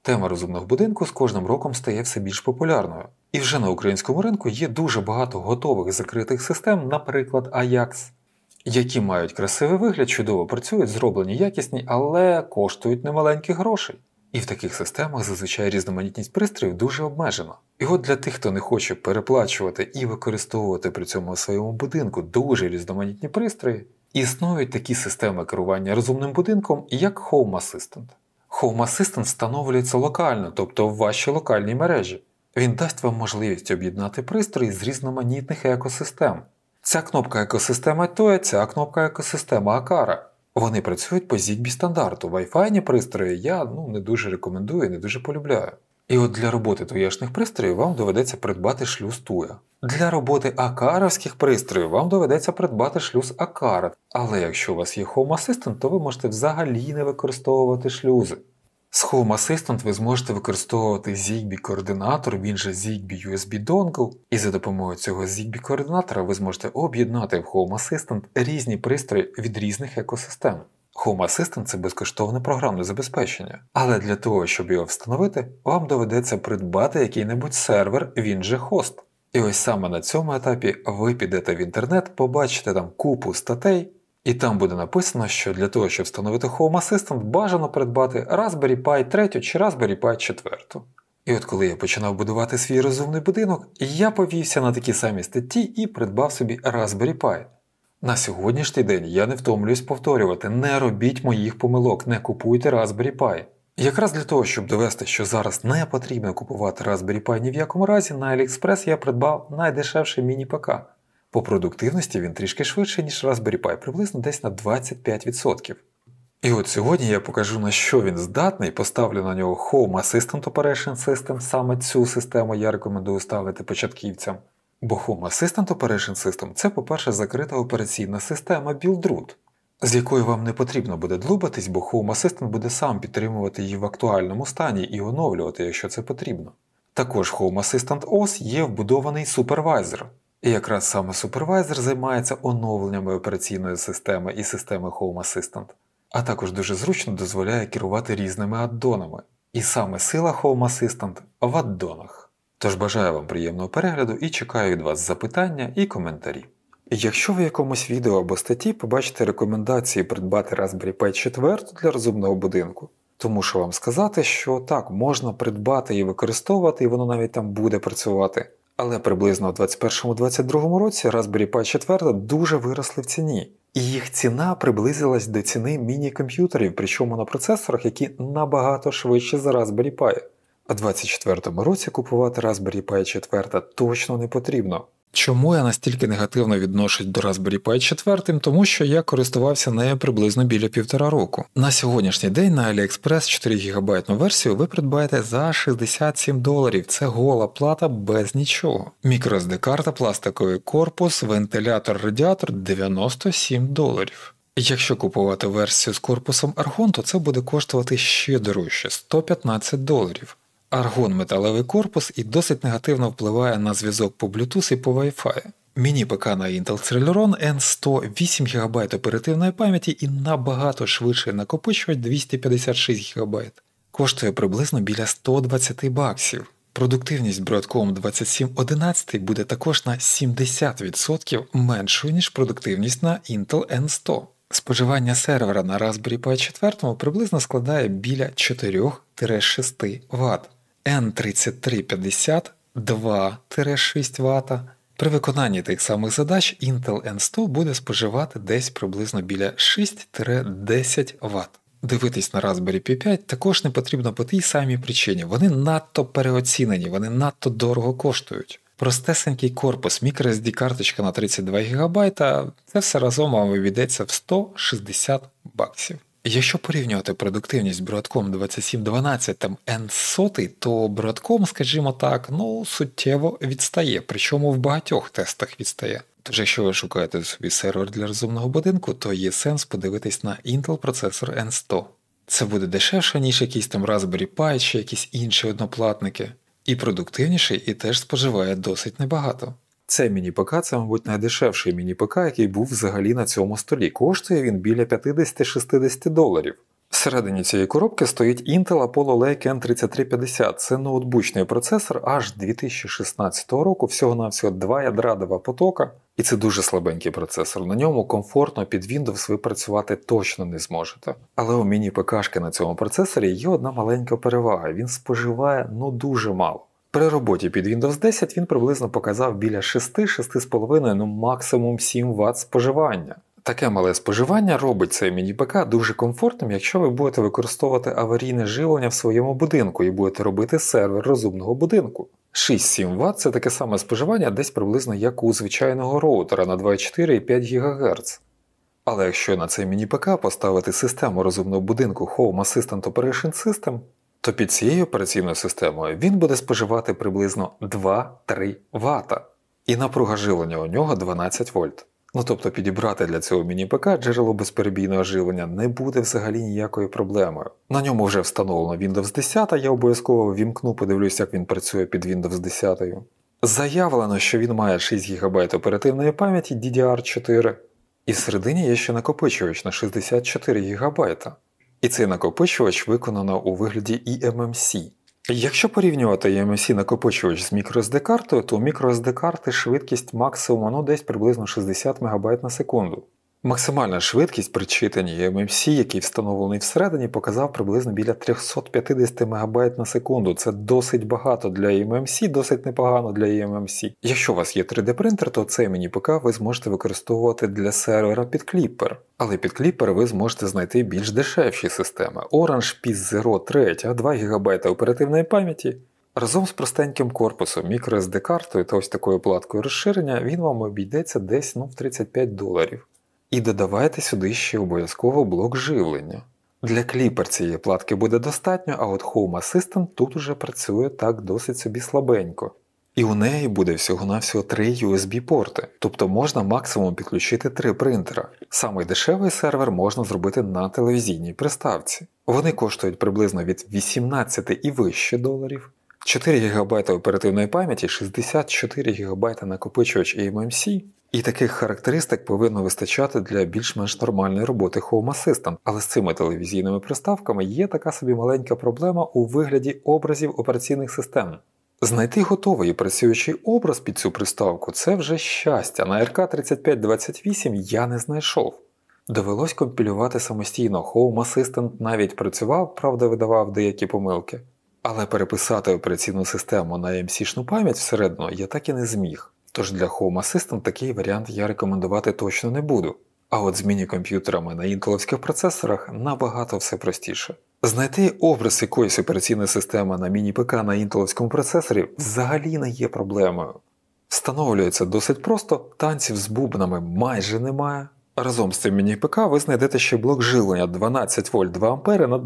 Тема розумного будинку з кожним роком стає все більш популярною. І вже на українському ринку є дуже багато готових закритих систем, наприклад, Ajax, які мають красивий вигляд, чудово працюють, зроблені якісні, але коштують немаленьких грошей. І в таких системах зазвичай різноманітність пристроїв дуже обмежена. І от для тих, хто не хоче переплачувати і використовувати при цьому в своєму будинку дуже різноманітні пристрої, існують такі системи керування розумним будинком, як Home Assistant. Home Assistant встановлюється локально, тобто в вашій локальній мережі. Він дасть вам можливість об'єднати пристрої з різноманітних екосистем. Ця кнопка екосистема TOE, ця кнопка екосистема Aqara. Вони працюють по Zigbee стандарту. Wi-Fi пристрої я не дуже рекомендую, не дуже полюбляю. І от для роботи туєшних пристроїв вам доведеться придбати шлюз TOE. Для роботи акаровських пристроїв вам доведеться придбати шлюз Aqara. Але якщо у вас є Home Assistant, то ви можете взагалі не використовувати шлюзи. З Home Assistant ви зможете використовувати Zigbee-координатор, він же Zigbee USB Dongle, і за допомогою цього Zigbee-координатора ви зможете об'єднати в Home Assistant різні пристрої від різних екосистем. Home Assistant – це безкоштовне програмне забезпечення, але для того, щоб його встановити, вам доведеться придбати який-небудь сервер, він же хост. І ось саме на цьому етапі ви підете в інтернет, побачите там купу статей, і там буде написано, що для того, щоб встановити Home Assistant, бажано придбати Raspberry Pi 3 чи Raspberry Pi 4. І от коли я починав будувати свій розумний будинок, я повівся на такі самі статті і придбав собі Raspberry Pi. На сьогоднішній день я не втомлююсь повторювати, не робіть моїх помилок, не купуйте Raspberry Pi. Якраз для того, щоб довести, що зараз не потрібно купувати Raspberry Pi ні в якому разі, на AliExpress я придбав найдешевший міні-ПК. По продуктивності він трішки швидший, ніж Raspberry Pi, приблизно десь на 25%. І от сьогодні я покажу, на що він здатний, поставлю на нього Home Assistant Operation System, саме цю систему я рекомендую ставити початківцям. Бо Home Assistant Operation System – це, по-перше, закрита операційна система Build-Root, з якою вам не потрібно буде длубатись, бо Home Assistant буде сам підтримувати її в актуальному стані і оновлювати, якщо це потрібно. Також Home Assistant OS є вбудований супервайзер. І якраз саме супервайзер займається оновленнями операційної системи і системи Home Assistant, а також дуже зручно дозволяє керувати різними аддонами. І саме сила Home Assistant в аддонах. Тож бажаю вам приємного перегляду і чекаю від вас запитання і коментарі. Якщо в якомусь відео або статті побачите рекомендації придбати Raspberry Pi 4 для розумного будинку, то мушу вам сказати, що так, можна придбати і використовувати, і воно навіть там буде працювати. Але приблизно у 2021-2022 році Raspberry Pi 4 дуже виросли в ціні. І їх ціна приблизилась до ціни міні-комп'ютерів, причому на процесорах, які набагато швидші за Raspberry Pi. У 2024 році купувати Raspberry Pi 4 точно не потрібно. Чому я настільки негативно відношусь до Raspberry Pi 4? Тому що я користувався нею приблизно біля 1,5 року. На сьогоднішній день на AliExpress 4 ГБ версію ви придбаєте за $67. Це гола плата без нічого. MicroSD-карта, пластиковий корпус, вентилятор-радіатор $97. Якщо купувати версію з корпусом Argon, то це буде коштувати ще дорожче – $115. Argon – металевий корпус і досить негативно впливає на зв'язок по Bluetooth і по Wi-Fi. Міні-ПК на Intel Celeron N100, 8 ГБ оперативної пам'яті і набагато швидший накопичувач 256 ГБ. Коштує приблизно біля $120. Продуктивність Broadcom 2711 буде також на 70% меншою, ніж продуктивність на Intel N100. Споживання сервера на Raspberry Pi 4 приблизно складає біля 4-6 Вт. N3350 2-6 Вт. При виконанні тих самих задач Intel N100 буде споживати десь приблизно біля 6-10 Вт. Дивитись на Raspberry Pi 5 також не потрібно по тій самій причині. Вони надто переоцінені, вони надто дорого коштують. Простесенький корпус, microSD-карточка на 32 ГБ, це все разом вам обійдеться в $160. Якщо порівнювати продуктивність Broadcom 2712 та N100, то Broadcom, скажімо так, суттєво відстає, причому в багатьох тестах відстає. Тож якщо ви шукаєте собі сервер для розумного будинку, то є сенс подивитись на Intel процесор N100. Це буде дешевше, ніж якийсь там Raspberry Pi чи якісь інші одноплатники. І продуктивніший, і теж споживає досить небагато. Цей міні-ПК – це, мабуть, найдешевший міні-ПК, який був взагалі на цьому столі. Коштує він біля $50-60. Всередині цієї коробки стоїть Intel Apollo Lake N3350. Це ноутбучний процесор аж 2016 року, всього-навсього 2 ядра, 2 потока. І це дуже слабенький процесор. На ньому комфортно під Windows ви працювати точно не зможете. Але у міні-ПКшки на цьому процесорі є одна маленька перевага. Він споживає дуже мало. При роботі під Windows 10 він приблизно показав біля 6-6,5, максимум 7 Вт споживання. Таке мале споживання робить цей міні-ПК дуже комфортним, якщо ви будете використовувати аварійне живлення в своєму будинку і будете робити сервер розумного будинку. 6-7 Вт – це таке саме споживання десь приблизно як у звичайного роутера на 2,4 і 5 ГГц. Але якщо на цей міні-ПК поставити систему розумного будинку Home Assistant Operation System, то під цією операційною системою він буде споживати приблизно 2-3 Вт. І напруга живлення у нього 12 вольт. Тобто підібрати для цього міні-ПК джерело безперебійного живлення не буде взагалі ніякою проблемою. На ньому вже встановлено Windows 10, я обов'язково вімкну, подивлюсь, як він працює під Windows 10. Заявлено, що він має 6 ГБ оперативної пам'яті DDR4. І всередині є ще накопичувач на 64 ГБ. І цей накопичувач виконано у вигляді eMMC. Якщо порівнювати eMMC накопичувач з microSD-картою, то у microSD-карти швидкість максимум десь приблизно 60 МБ на секунду. Максимальна швидкість при читанні eMMC, який встановлений всередині, показав приблизно біля 350 МБ на секунду. Це досить багато для eMMC, досить непогано для eMMC. Якщо у вас є 3D-принтер, то цей міні-ПК ви зможете використовувати для сервера під Clipper. Але під Clipper ви зможете знайти більш дешевші системи. Orange PiS-Zero 3, 2 ГБ оперативної пам'яті. Разом з простеньким корпусом, microSD-картою та ось такою платкою розширення, він вам обійдеться десь в $35. І додавайте сюди ще обов'язково блок живлення. Для Clipper цієї платки буде достатньо, а от Home Assistant тут уже працює так досить собі слабенько. І у неї буде всього-навсього 3 USB-порти, тобто можна максимум підключити 3 принтера. Самий дешевий сервер можна зробити на телевізійній приставці. Вони коштують приблизно від 18 і вище доларів. 4 ГБ оперативної пам'яті, 64 ГБ накопичувач eMMC. І таких характеристик повинно вистачати для більш-менш нормальної роботи Home Assistant. Але з цими телевізійними приставками є така собі маленька проблема у вигляді образів операційних систем. Знайти готовий працюючий образ під цю приставку – це вже щастя. На RK3528 я не знайшов. Довелось компілювати самостійно. Home Assistant навіть працював, правда видавав деякі помилки. Але переписати операційну систему на EMC-шну пам'ять всередину я так і не зміг. Тож для Home Assistant такий варіант я рекомендувати точно не буду. А от з міні-комп'ютерами на інтеловських процесорах набагато все простіше. Знайти образ якоїсь операційної системи на міні-ПК на інтеловському процесорі взагалі не є проблемою. Встановлюється досить просто, танців з бубнами майже немає. Разом з цим міні-ПК ви знайдете ще блок живлення 12 вольт 2 А на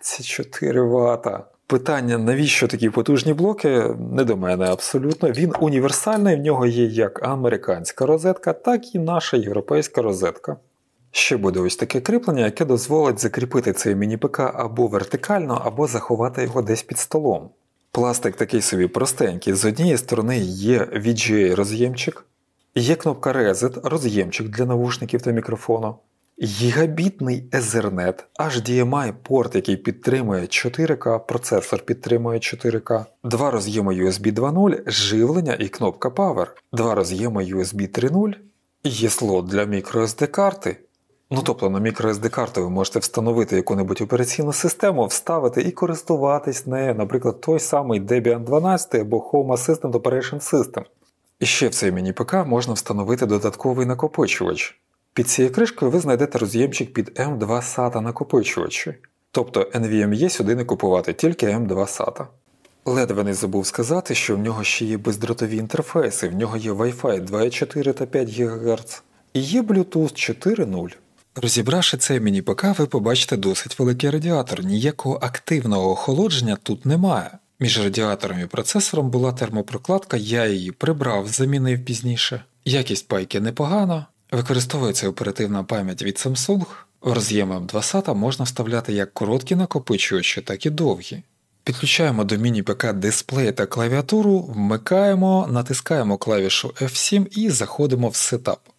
24 Вт. Питання, навіщо такі потужні блоки, не до мене абсолютно. Він універсальний, в нього є як американська розетка, так і наша європейська розетка. Ще буде ось таке кріплення, яке дозволить закріпити цей міні-ПК або вертикально, або заховати його десь під столом. Пластик такий собі простенький, з однієї сторони є VGA-роз'ємчик, є кнопка Reset, роз'ємчик для навушників та мікрофону, гігабітний Ethernet, HDMI-порт, який підтримує 4К, процесор підтримує 4К, 2 роз'єми USB 2.0, живлення і кнопка Power, 2 роз'єми USB 3.0, є слот для microSD-карти. Тобто на microSD-карту ви можете встановити яку-небудь операційну систему, вставити і користуватись нею, наприклад, той самий Debian 12 або Home Assistant Operation System. І ще в цей міні-ПК можна встановити додатковий накопичувач. Під цією кришкою ви знайдете роз'ємчик під M2 SATA накопичувачі. Тобто NVMe сюди не купувати, тільки M2 SATA. Ледве не забув сказати, що в нього ще є бездротові інтерфейси, в нього є Wi-Fi 2,4 та 5 ГГц і є Bluetooth 4.0. Розібравши цей міні-ПК, ви побачите досить великий радіатор, ніякого активного охолодження тут немає. Між радіатором і процесором була термопрокладка, я її прибрав, замінив пізніше. Якість пайки непогана. Використовується оперативна пам'ять від Samsung. В роз'єм M2 SATA можна вставляти як короткі накопичувачі, так і довгі. Підключаємо до міні-ПК дисплей та клавіатуру, вмикаємо, натискаємо клавішу F7 і заходимо в сетап.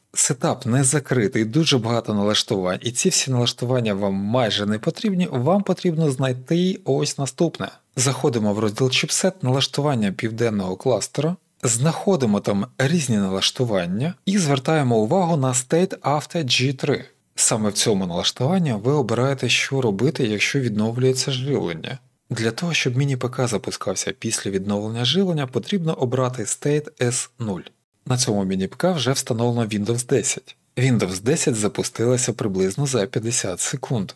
Сетап не закритий, дуже багато налаштувань, і ці всі налаштування вам майже не потрібні, вам потрібно знайти ось наступне. Заходимо в розділ чіпсет, налаштування південного кластера, знаходимо там різні налаштування і звертаємо увагу на State After G3. Саме в цьому налаштуванні ви обираєте, що робити, якщо відновлюється живлення. Для того, щоб міні-ПК запускався після відновлення живлення, потрібно обрати State S0. На цьому міні-ПК вже встановлено Windows 10. Windows 10 запустилася приблизно за 50 секунд.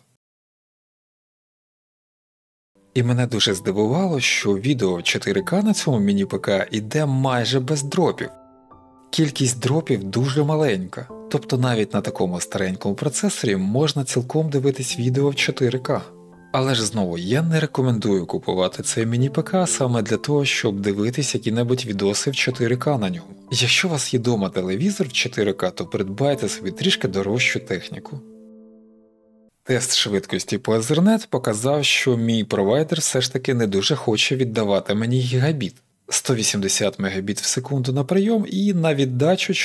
І мене дуже здивувало, що відео 4К на цьому міні-ПК іде майже без дропів. Кількість дропів дуже маленька, тобто навіть на такому старенькому процесорі можна цілком дивитись відео в 4К. Але ж знову, я не рекомендую купувати цей міні-ПК саме для того, щоб дивитись які-небудь відоси в 4К на ньому. Якщо у вас є дома телевізор в 4К, то придбайте собі трішки дорожчу техніку. Тест швидкості по Ethernet показав, що мій провайдер все ж таки не дуже хоче віддавати мені гігабіт. 180 Мбіт в секунду на прийом і на віддачу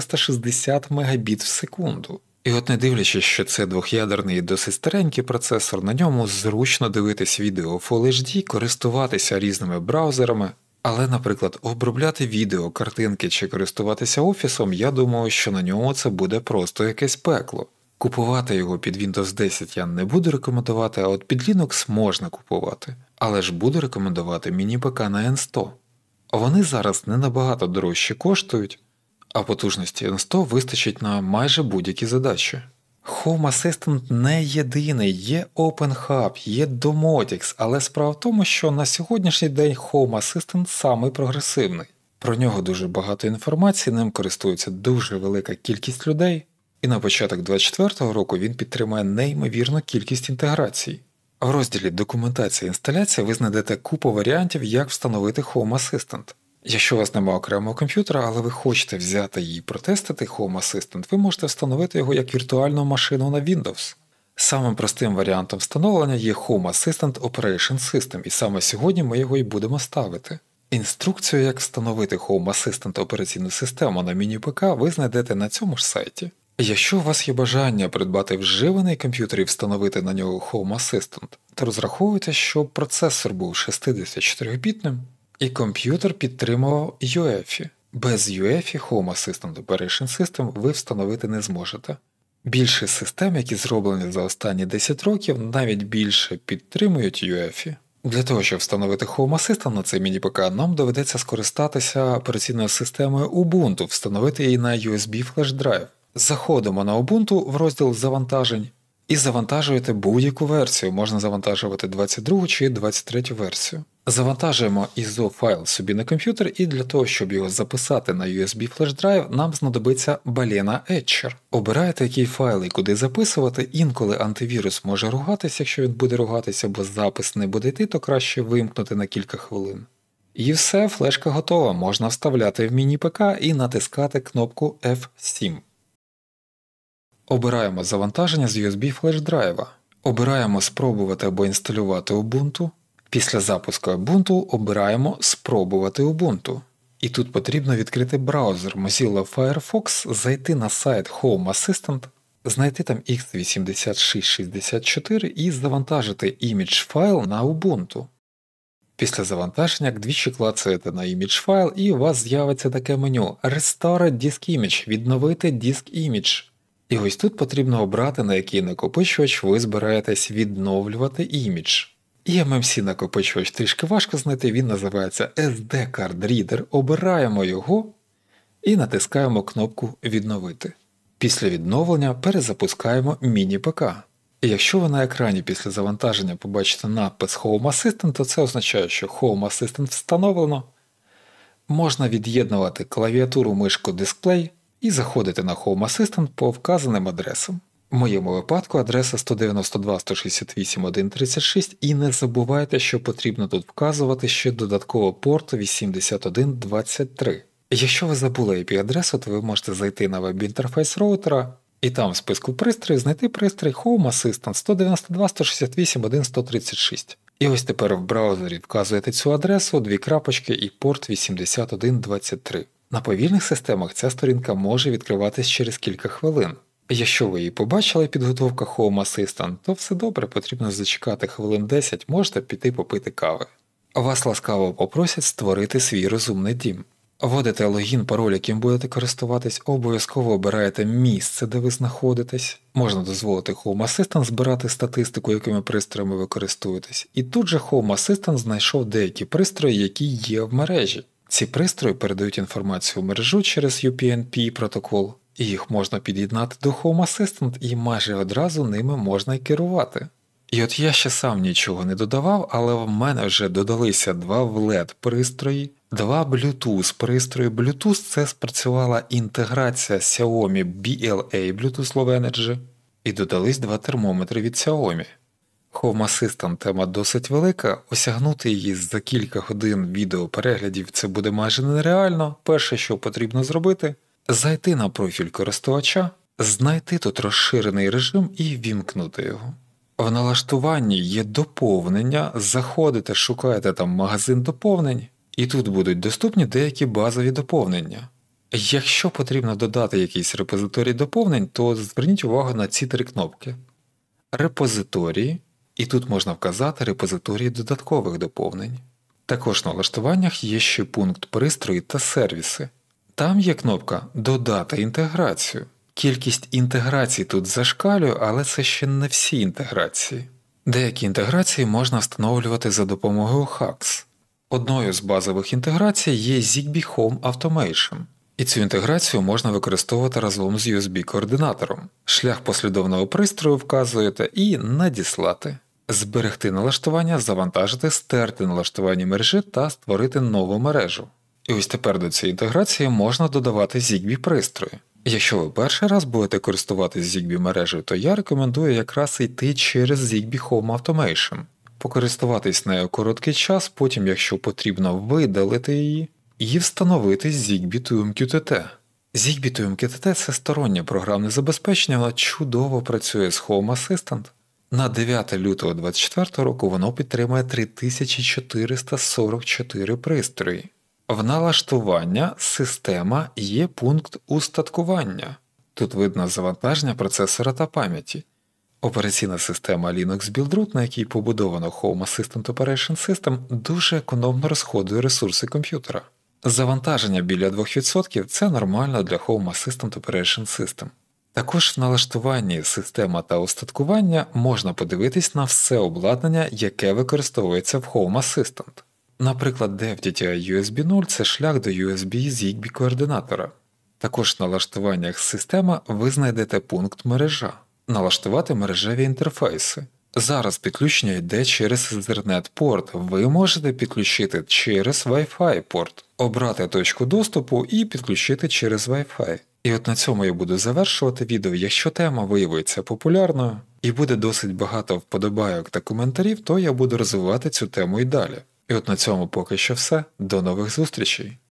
460 Мбіт в секунду. І от не дивлячись, що це двох'ядерний і досить старенький процесор, на ньому зручно дивитись відео Full HD, користуватися різними браузерами, але, наприклад, обробляти відео, картинки чи користуватися офісом, я думаю, що на ньому це буде просто якесь пекло. Купувати його під Windows 10 я не буду рекомендувати, а от під Linux можна купувати. Але ж буду рекомендувати міні-ПК на N100. Вони зараз не набагато дорожче коштують, а потужності N100 вистачить на майже будь-які задачі. Home Assistant не єдиний, є OpenHub, є Domotics, але справа в тому, що на сьогоднішній день Home Assistant самий прогресивний. Про нього дуже багато інформації, ним користується дуже велика кількість людей, і на початок 2024 року він підтримує неймовірну кількість інтеграцій. В розділі «Документація і інсталяція» ви знайдете купу варіантів, як встановити Home Assistant. Якщо у вас немає окремого комп'ютера, але ви хочете взяти і протестити Home Assistant, ви можете встановити його як віртуальну машину на Windows. Самим простим варіантом встановлення є Home Assistant Operation System, і саме сьогодні ми його і будемо ставити. Інструкцію, як встановити Home Assistant операційну систему на міні-ПК, ви знайдете на цьому ж сайті. Якщо у вас є бажання придбати вживаний комп'ютер і встановити на нього Home Assistant, то розраховуйте, щоб процесор був 64-бітним і комп'ютер підтримував UEFI. Без UEFI Home Assistant Operation System ви встановити не зможете. Більшість систем, які зроблені за останні 10 років, навіть більше підтримують UEFI. Для того, щоб встановити Home Assistant на цей міні-ПК, нам доведеться скористатися операційною системою Ubuntu, встановити її на USB флеш-драйв. Заходимо на Ubuntu в розділ завантажень і завантажуєте будь-яку версію, можна завантажувати 22 чи 23 версію. Завантажуємо ISO файл собі на комп'ютер, і для того, щоб його записати на USB флеш-драйв, нам знадобиться Balena Etcher. Обираєте, який файл і куди записувати, інколи антивірус може ругатися, якщо він буде ругатися, бо запис не буде йти, то краще вимкнути на кілька хвилин. І все, флешка готова, можна вставляти в міні-ПК і натискати кнопку F7. Обираємо завантаження з USB флеш-драйва. Обираємо спробувати або інсталювати Ubuntu. Після запуску Ubuntu обираємо спробувати Ubuntu. І тут потрібно відкрити браузер Mozilla Firefox, зайти на сайт Home Assistant, знайти там x8664 і завантажити імідж файл на Ubuntu. Після завантаження двічі клацаєте на імідж файл і у вас з'явиться таке меню Restore Disk Image – відновити Disk Image. І ось тут потрібно обрати, на який накопичувач ви збираєтесь відновлювати імідж. І MMC накопичувач трішки важко знайти, він називається SD Card Reader, обираємо його і натискаємо кнопку «Відновити». Після відновлення перезапускаємо міні-ПК. І якщо ви на екрані після завантаження побачите надпис Home Assistant, то це означає, що Home Assistant встановлено. Можна від'єднувати клавіатуру, мишку, дисплей і заходити на Home Assistant по вказаним адресам. В моєму випадку адреса 192.168.1.36 і не забувайте, що потрібно тут вказувати ще додатково порт 8123. Якщо ви забули IP-адресу, то ви можете зайти на веб-інтерфейс роутера і там в списку пристроїв знайти пристрій Home Assistant 192.168.1.136. І ось тепер в браузері вказуєте цю адресу, дві крапочки і порт 8123. На повільних системах ця сторінка може відкриватись через кілька хвилин. Якщо ви її побачили, підготовка Home Assistant, то все добре, потрібно зачекати хвилин 10, можете піти попити кави. Вас ласкаво попросять створити свій розумний дім. Вводите логін, пароль, яким будете користуватись, обов'язково обираєте місце, де ви знаходитесь. Можна дозволити Home Assistant збирати статистику, якими пристроями ви користуєтесь. І тут же Home Assistant знайшов деякі пристрої, які є в мережі. Ці пристрої передають інформацію в мережу через UPnP протокол, і їх можна під'єднати до Home Assistant і майже одразу ними можна й керувати. І от я ще сам нічого не додавав, але в мене вже додалися 2 LED пристрої, 2 Bluetooth пристрої. Bluetooth – це спрацювала інтеграція Xiaomi BLA Bluetooth Low Energy, і додались 2 термометри від Xiaomi. Home Assistant тема досить велика, осягнути її за кілька годин відеопереглядів це буде майже нереально. Перше, що потрібно зробити – зайти на профіль користувача, знайти тут розширений режим і вімкнути його. В налаштуванні є доповнення, заходите, шукаєте там магазин доповнень, і тут будуть доступні деякі базові доповнення. Якщо потрібно додати якийсь репозиторій доповнень, то зверніть увагу на ці 3 кнопки. Репозиторії, і тут можна вказати репозиторії додаткових доповнень. Також в налаштуваннях є ще пункт пристрої та сервіси. Там є кнопка «Додати інтеграцію». Кількість інтеграцій тут зашкалює, але це ще не всі інтеграції. Деякі інтеграції можна встановлювати за допомогою HACS. Одною з базових інтеграцій є Zigbee Home Automation. І цю інтеграцію можна використовувати разом з USB-координатором. Шлях послідовного пристрою вказуєте і надіслати. Зберегти налаштування, завантажити, стерти налаштування мережі та створити нову мережу. І ось тепер до цієї інтеграції можна додавати Zigbee пристрої. Якщо ви перший раз будете користуватись Zigbee мережею, то я рекомендую якраз йти через Zigbee Home Automation. Покористуватись нею короткий час, потім, якщо потрібно, видалити її і встановити Zigbee TUM-QTT. Zigbee TUM-QTT – це стороннє програмне забезпечення, воно чудово працює з Home Assistant. На 9 лютого 2024 року воно підтримує 3444 пристрої. В налаштування система є пункт устаткування. Тут видно завантаження процесора та пам'яті. Операційна система Linux Build Root, на якій побудовано Home Assistant Operation System, дуже економно розходує ресурси комп'ютера. Завантаження біля 2% – це нормально для Home Assistant Operation System. Також в налаштуванні система та устаткування можна подивитись на все обладнання, яке використовується в Home Assistant. Наприклад, DevDTI USB 0 – це шлях до USB Zigbee координатора. Також в налаштуваннях система ви знайдете пункт «Мережа». Налаштувати мережеві інтерфейси. Зараз підключення йде через Ethernet порт, ви можете підключити через Wi-Fi порт, обрати точку доступу і підключити через Wi-Fi. І от на цьому я буду завершувати відео. Якщо тема виявиться популярною і буде досить багато вподобайок та коментарів, то я буду розвивати цю тему і далі. І от на цьому поки що все. До нових зустрічей!